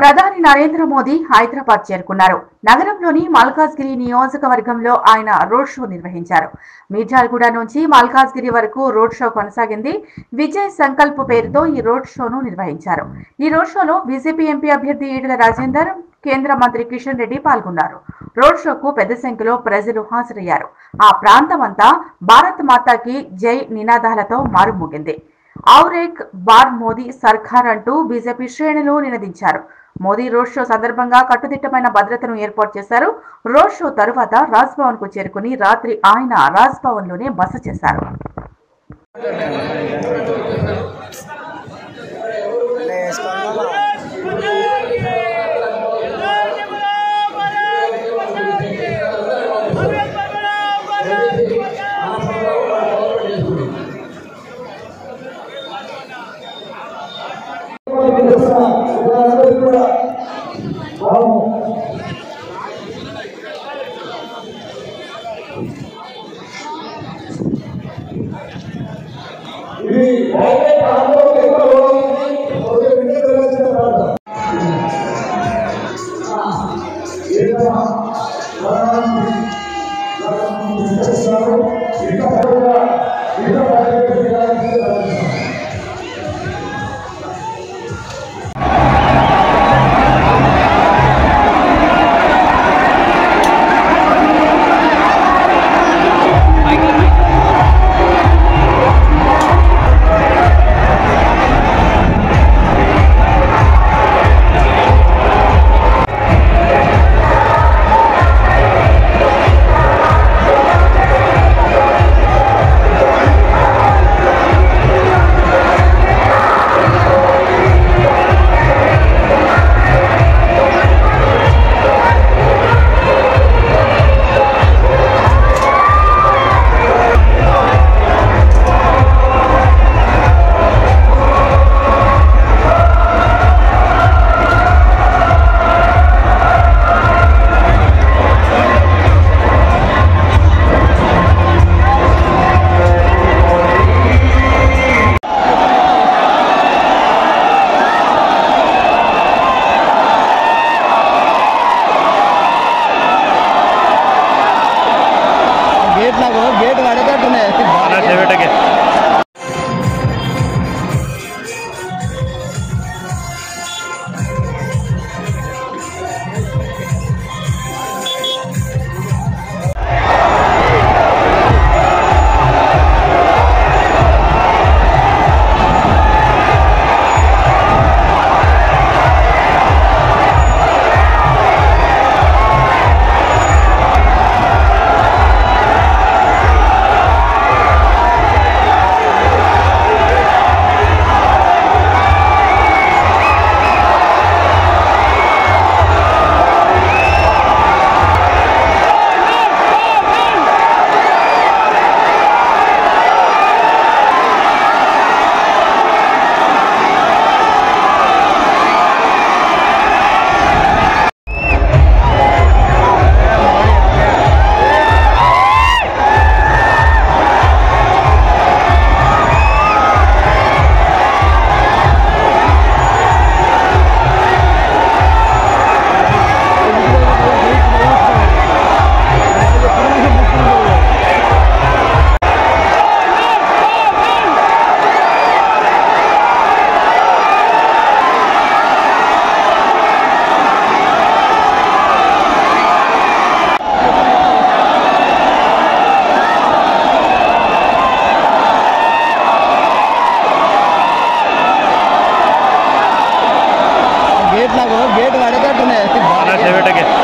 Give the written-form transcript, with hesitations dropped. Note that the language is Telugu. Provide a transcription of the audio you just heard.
ప్రధాని నరేంద్ర మోదీ హైదరాబాద్ చేరుకున్నారు. నగరంలోని మల్కాజ్గిరి నియోజకవర్గంలో ఆయన రోడ్ షో నిర్వహించారు. మిర్జాలగూడ నుంచి మల్కాజ్గిరి వరకు రోడ్ షో కొనసాగింది. విజయ్ సంకల్ప్ పేరుతో ఈ రోడ్ షోను నిర్వహించారు. ఈ రోడ్ షోలో బీజేపీ ఎంపీ అభ్యర్థి ఈటెల రాజేందర్, కేంద్ర మంత్రి కిషన్ రెడ్డి పాల్గొన్నారు. రోడ్ షోకు పెద్ద సంఖ్యలో ప్రజలు హాజరయ్యారు. ఆ ప్రాంతమంతా భారత్ మాతాకి జై నినాదాలతో మారుమోగింది. ఔరేక్ బార్ మోదీ సర్కార్ అంటూ బీజేపీ శ్రేణులు నినదించారు. మోదీ రోడ్ షో సందర్భంగా కట్టుదిట్టమైన భద్రతను ఏర్పాటు చేశారు. రోడ్ షో తరువాత రాజ్ భవన్ కు చేరుకుని రాత్రి ఆయన రాజ్ భవన్ లోనే బస చేశారు. Gate वाड़े gate